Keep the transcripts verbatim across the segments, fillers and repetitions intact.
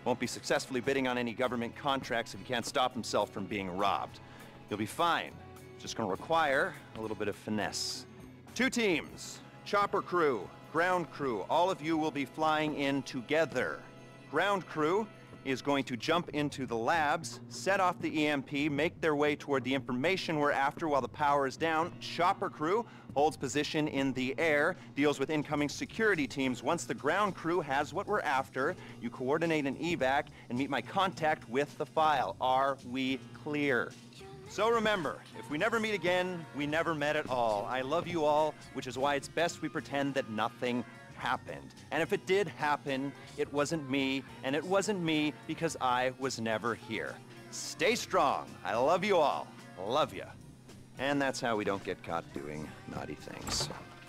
Won't be successfully bidding on any government contracts if he can't stop himself from being robbed. You'll be fine. Just gonna require a little bit of finesse. Two teams, chopper crew, ground crew. All of you will be flying in together. Ground crew is going to jump into the labs, set off the E M P, make their way toward the information we're after while the power is down. Chopper crew holds position in the air, deals with incoming security teams. Once the ground crew has what we're after, you coordinate an evac and meet my contact with the file. Are we clear? So remember, if we never meet again, we never met at all. I love you all, which is why it's best we pretend that nothing happened. And if it did happen, it wasn't me, and it wasn't me because I was never here. Stay strong. I love you all. Love ya. And that's how we don't get caught doing naughty things.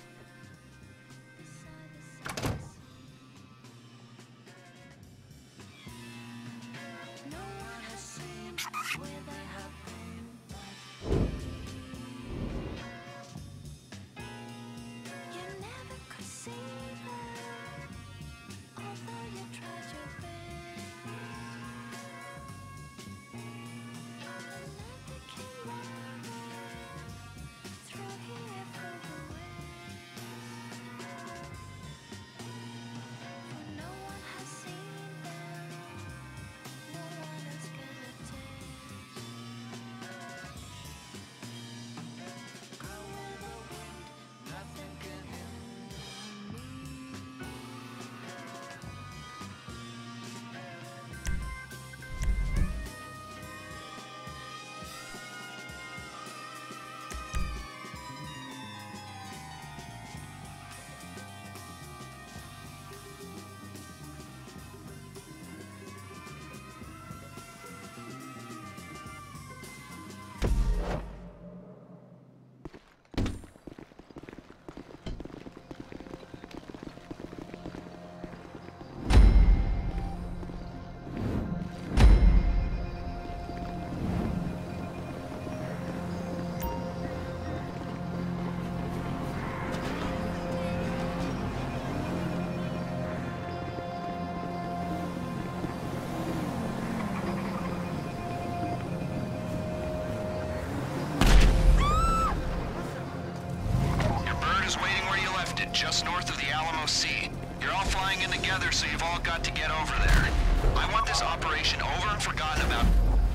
Just north of the Alamo Sea. You're all flying in together, so you've all got to get over there. I want this operation over and forgotten about.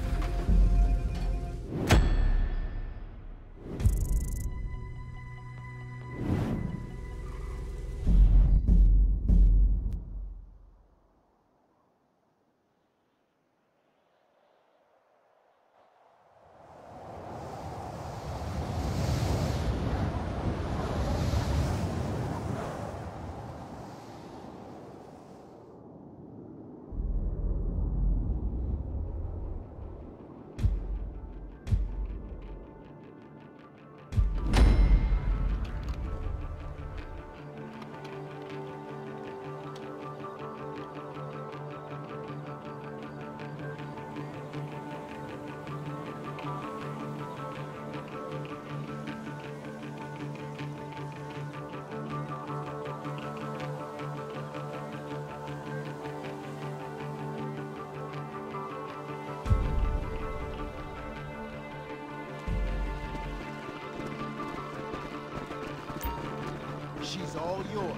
She's all yours.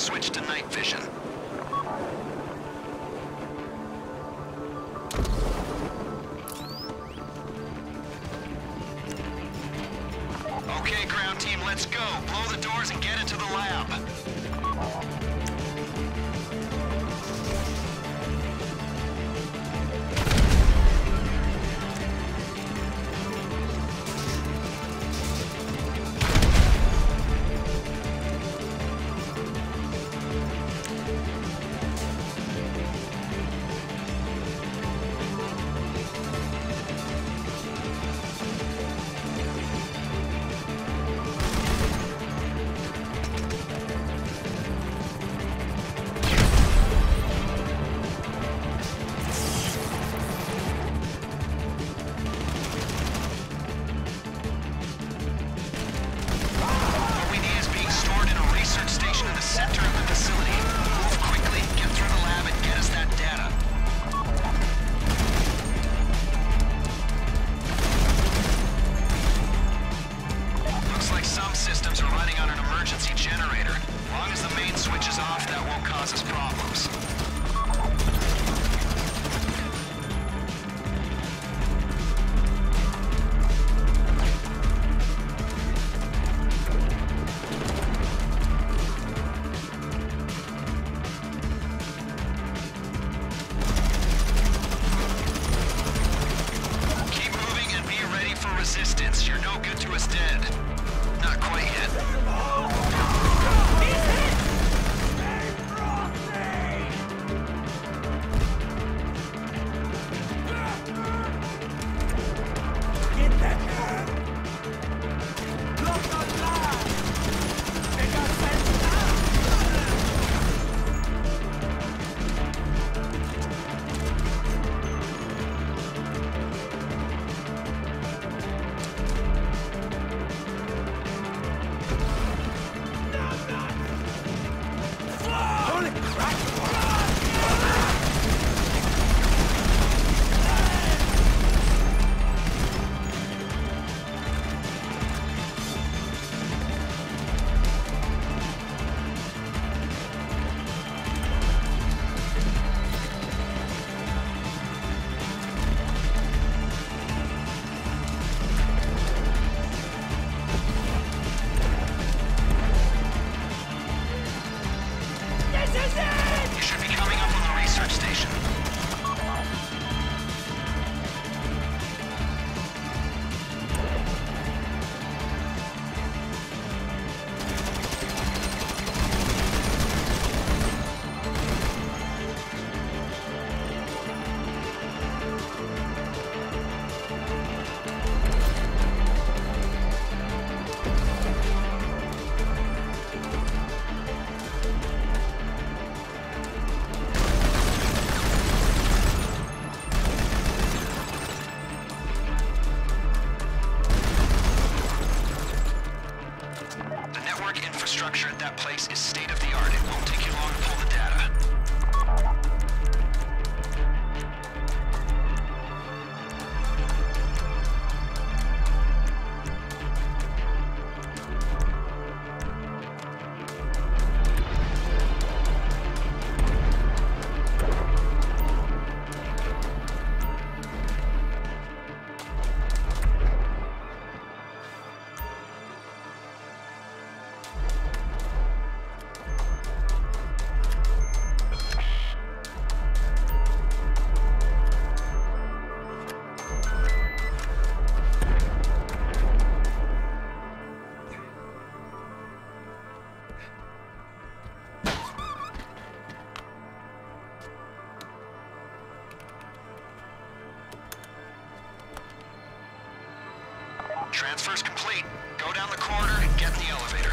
switch to night vision. Okay, ground team, let's go. Blow the doors and get into the lab. Transfer's complete. Go down the corridor and get in the elevator.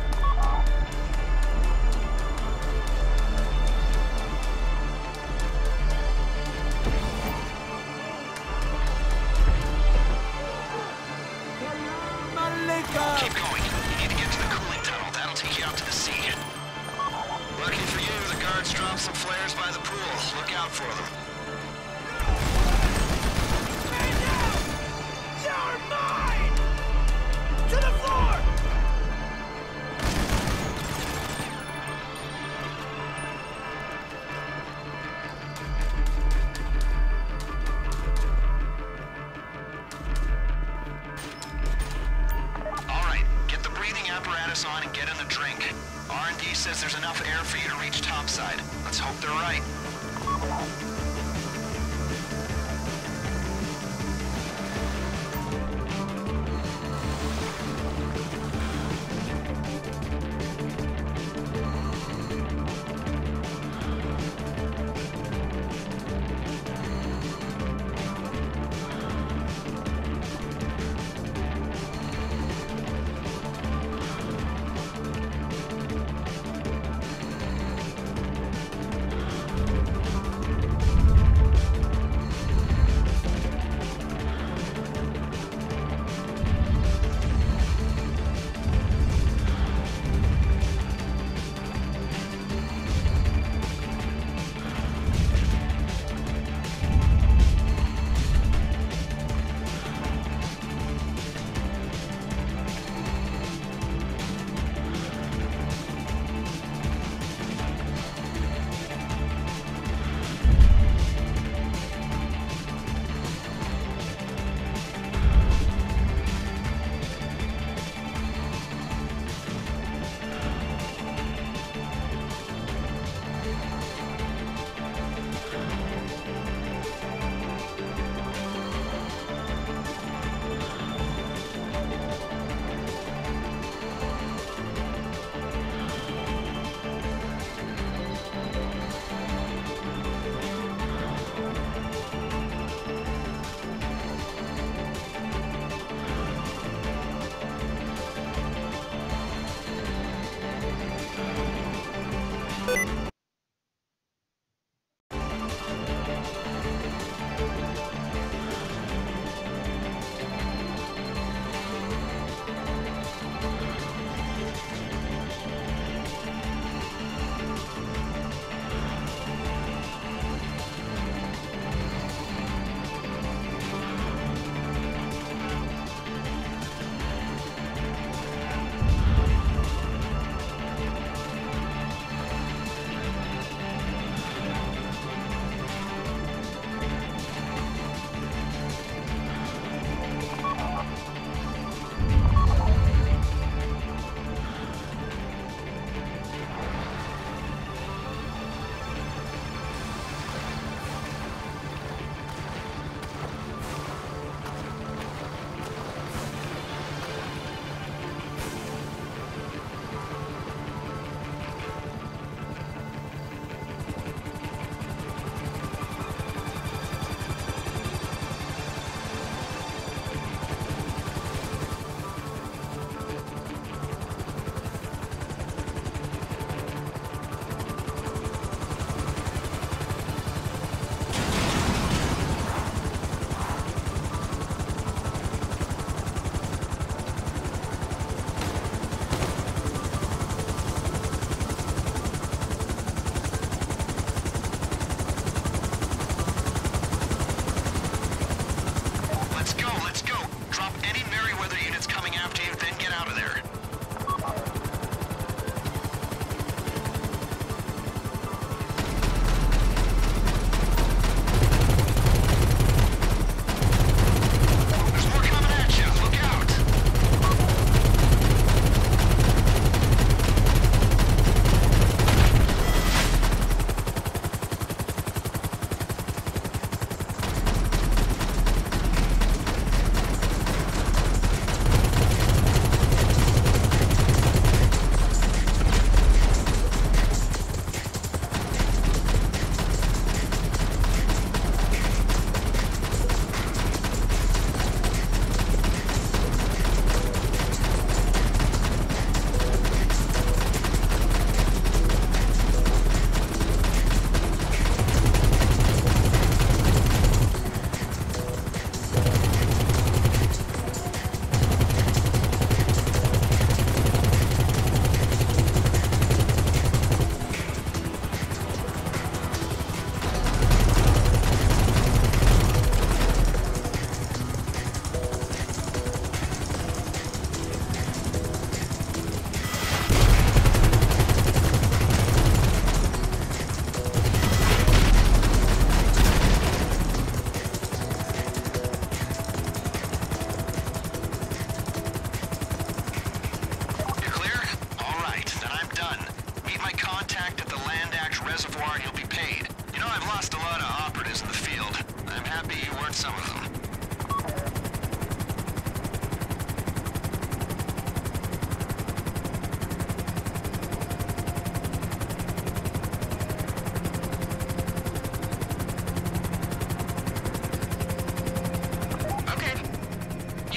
Keep going. You need to get to the cooling tunnel. That'll take you out to the sea. Lucky for you, the guards dropped some flares by the pool. Look out for them. apparatus on and get in the drink. R and D says there's enough air for you to reach topside. Let's hope they're right.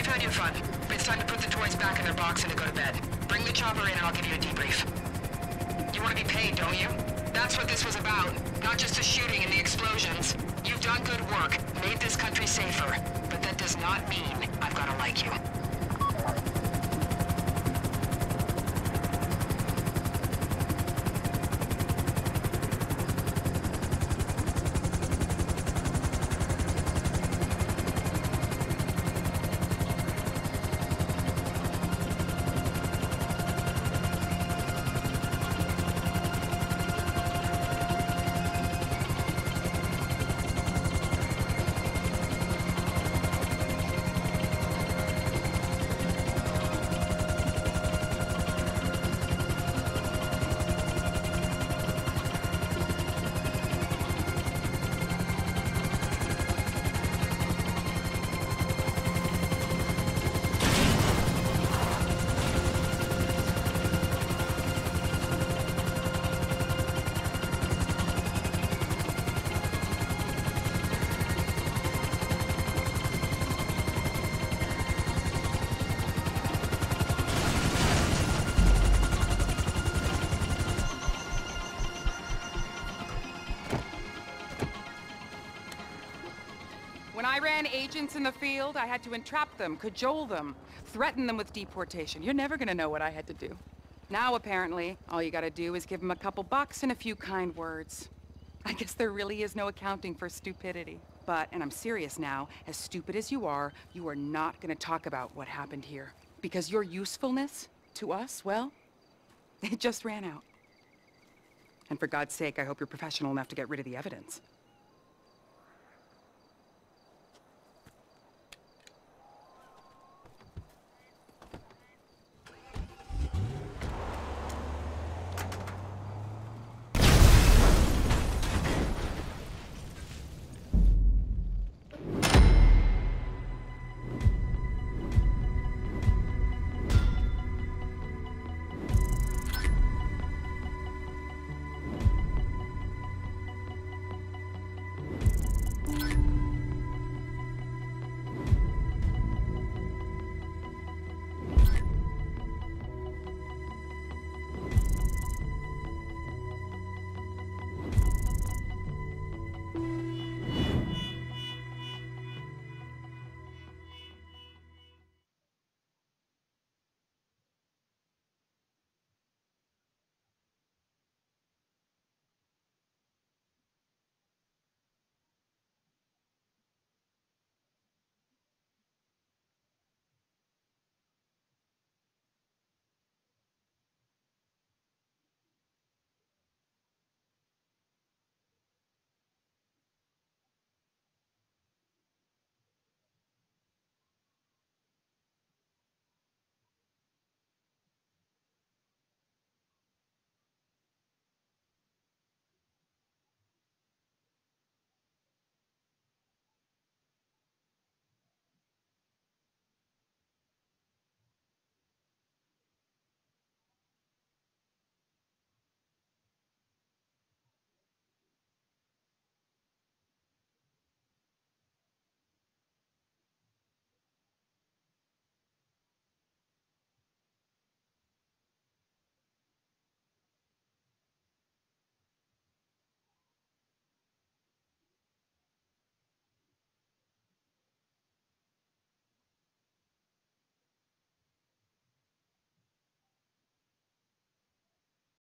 had your fun. It's time to put the toys back in their box and to go to bed. Bring the chopper in and I'll give you a debrief. You want to be paid, don't you? That's what this was about. Not just the shooting and the explosions. You've done good work, made this country safer. But that does not mean I've got to like you. When I ran agents in the field, I had to entrap them, cajole them, threaten them with deportation. You're never gonna know what I had to do. Now, apparently, all you gotta do is give them a couple bucks and a few kind words. I guess there really is no accounting for stupidity. But, and I'm serious now, as stupid as you are, you are not gonna talk about what happened here. Because your usefulness to us, well, it just ran out. And for God's sake, I hope you're professional enough to get rid of the evidence.